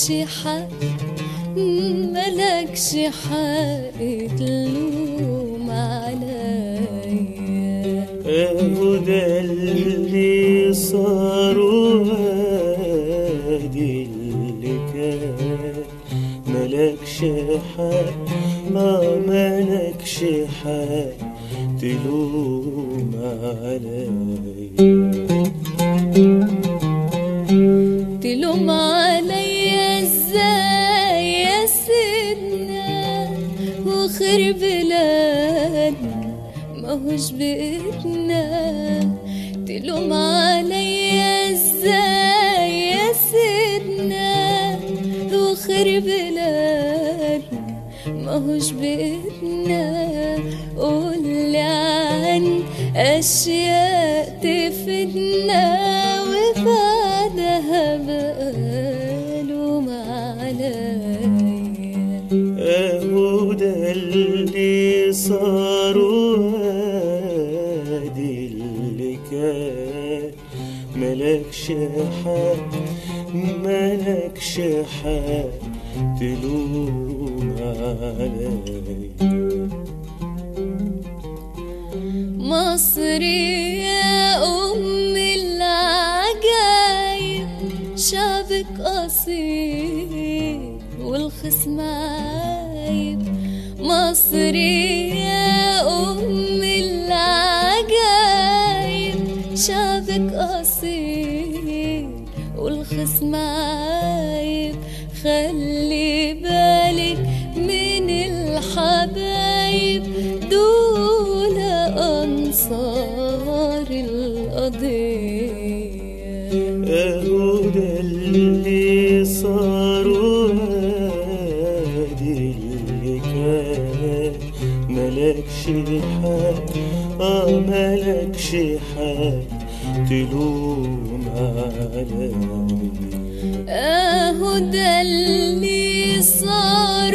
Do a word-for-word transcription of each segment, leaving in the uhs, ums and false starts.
ملكش حق ملكش حق تلوم عليا. اهو ده اللي صار وادي اللي كان، ملكش حق اه ملكش حق تلوم عليا. تلوم عليا ازاي يا سيدنا وخير بلادنا ماهوش بإيدنا. تلوم عليا ازاي يا سيدنا وخير بلادنا ماهوش بإيدنا. قولي عن أشياء تفيدنا وبعدها بقى لوم عليا. اهو ده اللي صار وادي اللي كان، ملكش حق ملكش حق تلوم عليا. مصر يا أم العجايب شعبك أصيل والخصم عايب. مصر يا أم العجايب شعبك أصيل والخصم عايب. خلي بالك من الحبايب دول أنصار القضية. اهو ده اللي صار وادي اللي كان، ملكش حق اه ملكش حق تلوم عليا. اهو ده اللي صار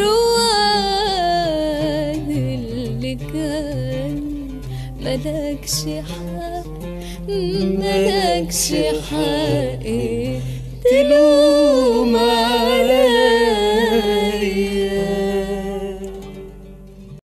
وادي اللي كان، ملكش حق ملكش حق تلوم